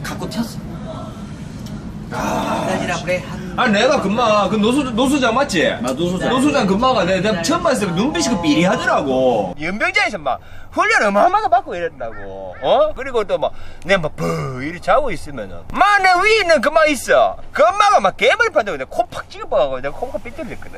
갖고 튀었어. 아 내가 금방 그 노소장 맞지? 노소장 금방가 내가 처음 봤을 때 눈빛이 그 삐리하더라고. 연병장에서 막 훈련 어마어마하게 받고 이랬다고. 그리고 또 막 내가 막부 이리 자고 있으면은 막 내 위에 있는 금방 있어. 그 엄마가 막 개물 판다고 내가 코 팍 찍어봐가지고 내가 코가 삐뚤렸거든.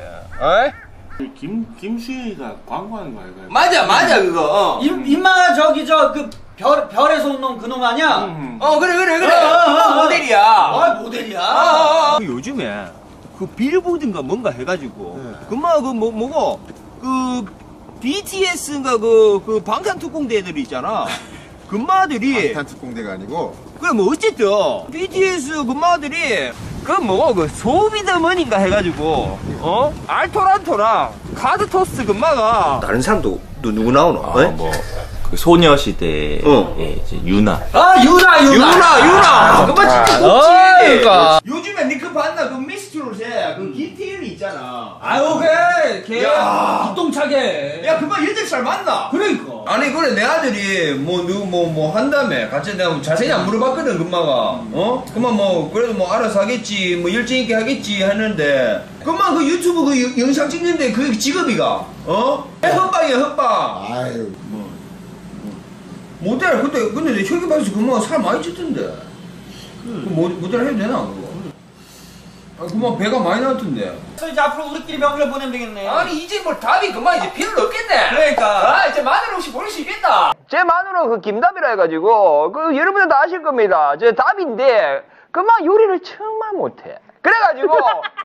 김수현이가 광고하는 거 아이가? 맞아 그거. 임마 저기 그 별에서 온 놈 그놈 아니야? 그래. 그 모델이야. 모델이야. 요즘에 그 빌보드인가 뭔가 해가지고 금방 그 뭐고 그 BTS인가 그 방탄특공대 애들이 있잖아. 금마들이 방탄특공대가 아니고 그래 뭐 어쨌든 BTS 금마들이 그 뭐고 그 소비드머니인가 해가지고 알토란토랑 카드토스 금마가 다른 사람도 누구 나오노? 뭐 그 소녀시대의 이제 유나. 유나. 그만 진짜 높지. 요즘에 니 그 봤나 그 미스트롯에 그 김태현이 있잖아. 아유 걔 기똥차게. 야 그만 8살 맞나? 그러니까. 아니 그래 내 아들이 뭐 한다며 같이 내가 자세히 안 물어봤거든 금마가. 그만 뭐 그래도 뭐 알아서 하겠지 뭐 열정 있게 하겠지 했는데 금방 그 유튜브 그 영상 찍는데 그 직업이가 헛방이야 헛방. 아유 모델 근데 내 혈기 봐서 금방 살 많이 찌던데. 모델 해도 되나 그거? 금방 배가 많이 나왔던데. 그래서 이제 앞으로 우리끼리 명절 보내면 되겠네. 아니 이제 뭐 답이 그만 이제 필요는 없겠네. 그러니까. 이제 마누라 혹시 보낼 수 있겠다. 제 마누라 그 김답이라 해가지고 그 여러분들 다 아실 겁니다. 제 답인데 그만 요리를 정말 못해. 그래가지고